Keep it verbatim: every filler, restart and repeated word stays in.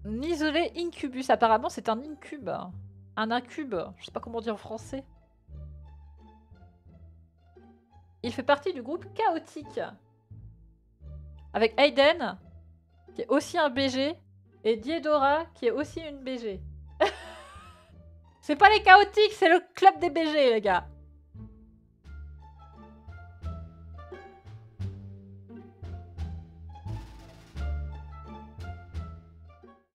Isolé Incubus, apparemment c'est un incube. Un incube, je sais pas comment dire en français. Il fait partie du groupe chaotique. Avec Aiden, qui est aussi un B G, et Diedora, qui est aussi une B G. C'est pas les chaotiques, c'est le club des B G, les gars.